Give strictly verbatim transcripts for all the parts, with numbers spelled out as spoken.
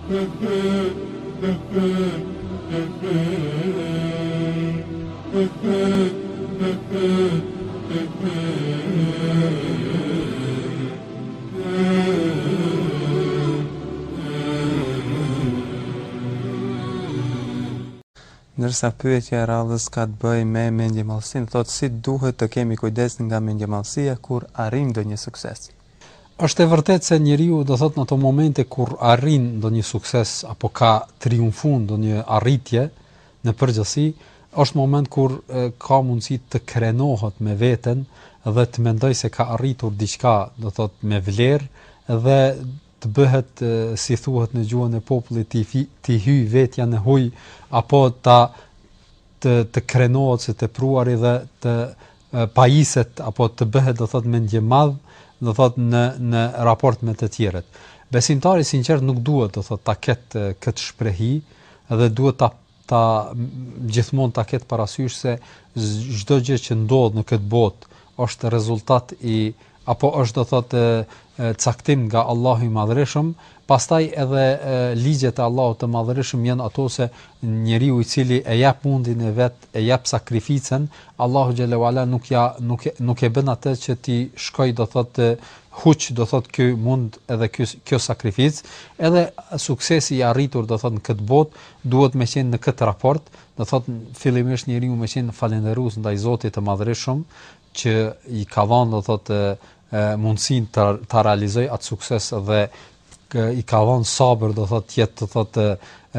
Ndërsa pyetja e radhës ka të bëjë me mendjemallësinë, thotë si duhet të kemi kujdes nga mendjemallësia kur arrim ndonjë sukses. Është e vërtetë se njeriu do thotë në ato momente kur arrin ndonjë sukses apo ka triumfuar ndonjë arritje në përgjithësi, është moment kur e, ka mundësi të krenohet me veten dhe të mendoj se ka arritur diçka, do thotë me vlerë dhe të bëhet si thuhet në gjuhën e popullit të të hyj vetja në huj apo ta të të krenohet se të pruari dhe të pajiset apo të bëhet do thotë mendje madh, do thotë në në raport me të tjerët. Besimtari sinqert nuk duhet do thotë ta ketë këtë shprehi dhe duhet ta ta gjithmonë ta ketë parasysh se çdo gjë që ndodh në këtë botë është rezultat i apo është do thotë caktim nga Allahu i Madhërisëm, pastaj edhe e, ligjet e Allahut të Madhërisëm janë ato se njeriu i cili e jep mundin e vet, e jep sakrificën, Allahu xhelalu ala nuk ja nuk nuk e bën atë që ti shkoj do thotë huç do thotë ky mund edhe ky kjo sakrificë, edhe suksesi i arritur do thotë në këtë botë duhet me qenë në këtë raport, do thotë fillimisht njeriu me qenë falëndërues ndaj Zotit të Madhërisëm që i ka dhënë do thotë mundësin të, të realizoj atë sukses dhe kë, i ka dhënë sabër do thotë jetë do thotë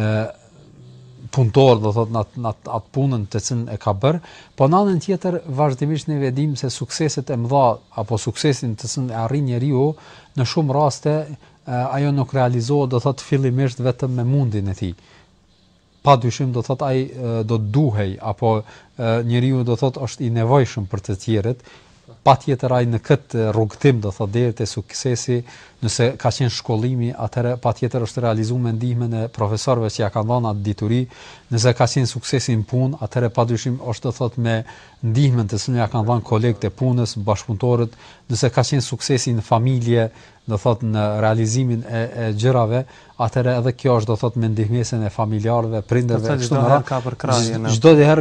punëtor do thotë në atë, në atë punën të cilën e ka bërë, po në anën tjetër vazhdimisht ne vëdim se sukseset e mëdha apo suksesin të cilën e arrin njeriu në shumë raste ajo nuk realizohet do thotë fillimisht vetëm me mundin e tij. Padyshim do thotë ai do të duhej apo njeriu do thotë është i nevojshëm për të tjerët. Patjetër ai në këtë rrugtim do thotë deri te suksesi, nëse ka qenë shkollimi, atëherë patjetër është realizuar me ndihmën e profesorëve që ja kanë dhënë atë dituri, nëse ka qenë suksesi në punë, atëherë padyshim është do thotë me ndihmën të cilën ja kanë dhënë kolegët e punës, bashkëpunëtorët, nëse ka qenë suksesi në familje, do thotë në realizimin e, e gjërave, atëherë edhe kjo është do thotë me ndihmësen e familjarëve, prindërve, kështu me radhë ka përkrahje. Çdo herë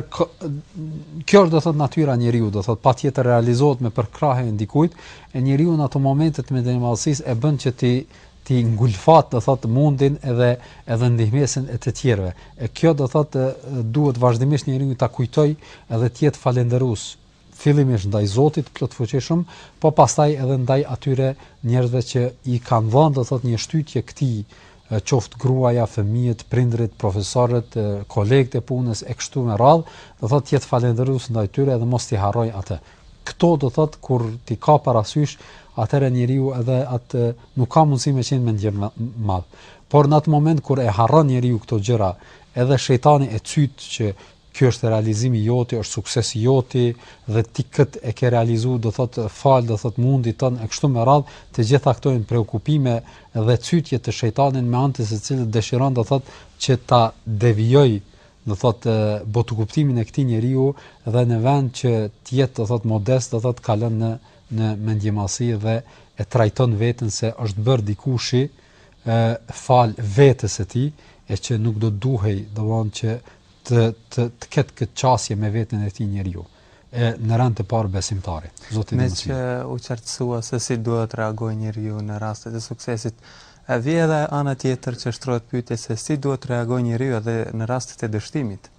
kjo është do thotë natyra e njeriu, do thotë patjetër realizohet me përkrahje ndikujt, e njeriu në ato momente të mendjemallësisë e bën që ti ti ngulfat do thotë mundin edhe edhe ndihmësen e të tjerëve. E kjo do thotë duhet vazhdimisht njeriu ta kujtoj edhe të jetë falëndërues. Fillimisht ndaj Zotit plotfuqishëm, po pastaj edhe ndaj atyre njerëzve që i kanë dhënë do thotë një shtytje këtij, qoftë gruaja, fëmijët, prindrit, profesorët, kolegët e punës e kështu me radhë, do thotë jetë falëndërues ndaj tyre dhe mos t'i harroj atë. Këto do thotë kur ti ka parasysh, atëherë njeriu edhe atë nuk ka mundësi me qenë mendje madh. Por në atë moment kur e harron njeriu këto gjëra, edhe shejtani e cyt që ky është realizimi joti, është suksesi joti dhe ti kët e ke realizuar, do thotë fal, do thotë mundit tën e kështu me radhë, të gjitha këto janë preokupime dhe cytje të shejtanit me anë të së cilit dëshiron do thotë që ta devijoj do thotë botukuptimin e këtij njeriu dhe në vend që të jetë do thotë modest, do thotë kalon në në mendjemallësi dhe e trajton veten se është bërë dikushi e fal vetes së tij e që nuk do duhej domthonjë që të të të ketë këtë çësje me veten e tij njeriu. E në rand të parë besimtari. Zoti me që u qartësua se si duhet reagojë njeriu në rastet e suksesit. A vjen edhe ana tjetër që shtrohet pyetja se si duhet reagojë njeriu edhe në rastet e dështimit.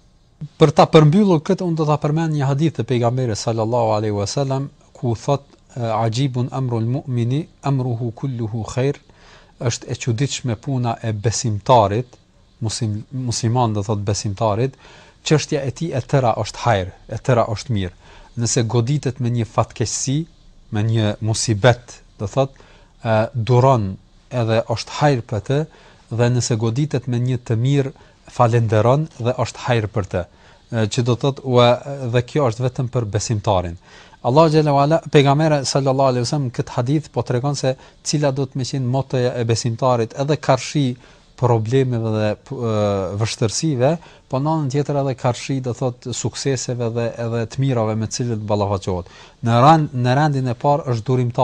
Për ta përmbyllur këtë unë do ta përmend një hadith të pejgamberit sallallahu alaihi wasallam ku thot ajibun amrul mu'mini amruhu kulluhu khair, është e çuditshme puna e besimtarit, muslim, musliman do thot besimtarit, çështja e tij e tëra është hajër, e tëra është mirë. Nëse goditet me një fatkeqësi, me një musibet, do thot duron edhe është hajër për të, dhe nëse goditet me një të mirë, falenderon dhe është hajër për të. Që do thot dhe kjo është vetëm për besimtarin. Allah xhela wala pejgamberi sallallahu alaihi wasallam këtë hadith po tregon se cila do të më qenë motoja e besimtarit edhe karshi problemeve dhe vështirësive, po në anën tjetër edhe karshi do thot sukseseve dhe edhe të mirave me të cilët ballafaqohet. Në rand në rendin e parë është durimtar,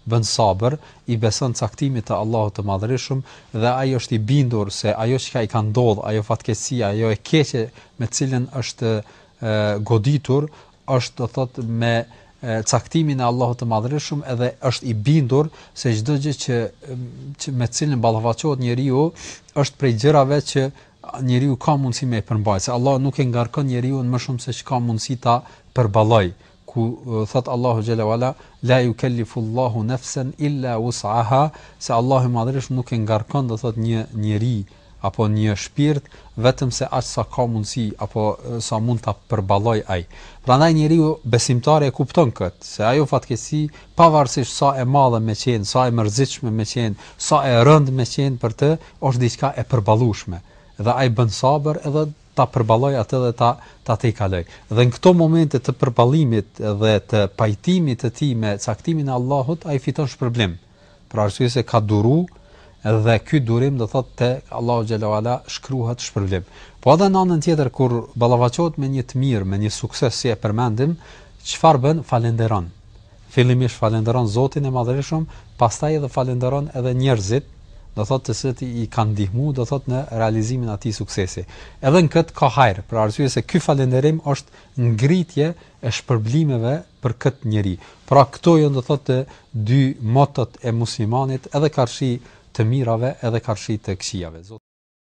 bën sabër, i beson caktimit të Allahut të Madhërisht dhe ai është i bindur se ajo që i ka ndodhur, ajo fatkeqësia, ajo e keqe me të cilën është e, goditur, është do thotë me e, caktimin e Allahut të Madhërisht edhe është i bindur se çdo gjë që, që me të cilën ballafaqohet njeriu është prej gjërave që njeriu ka mundësi me e përmbajtë, se Allah nuk e ngarkon njeriu më shumë se çka mundësi ta përballoj, ku thot Allahu xhela wala la yukallifu Allahu nafsan illa wus'aha, se Allahu Madhërisht nuk e ngarkon do thot një njeri apo një shpirt vetëm se aq sa ka mundësi apo sa mund ta përballoj ai. Prandaj njeriu besimtar e kupton kët, se ajo fatkeqësi pavarësisht sa e madhe me qenë, sa e mërzitshme me qenë, sa e rëndë me qenë për të, është diçka e përballueshme. Dhe ai bën sabër edhe ta përballoj atë dhe ta ta tejkaloj. Dhe në këto momente të përballimit dhe të pajtimit të tij me caktimin e Allahut, ai fiton shpërblim. Për arsye se ka duru dhe ky durim do thotë te Allahu xhela wala shkruhet shpërblim. Po edhe në anën tjetër kur ballafaqohet me një të mirë, me një sukses si e përmendim, çfarë bën? Falenderon. Fillimisht falenderon Zotin e Madhërisht, pastaj edhe falenderon edhe njerëzit, do thotë se i kanë ndihmuar do thotë në realizimin e atij suksesi. Edhe në këtë ka hajër, për arsye se ky falënderim është ngritje e shpërblimeve për këtë njerëz. Pra këto janë do thotë dy motot e muslimanit, edhe karshi të mirave, edhe karshi të këqijave.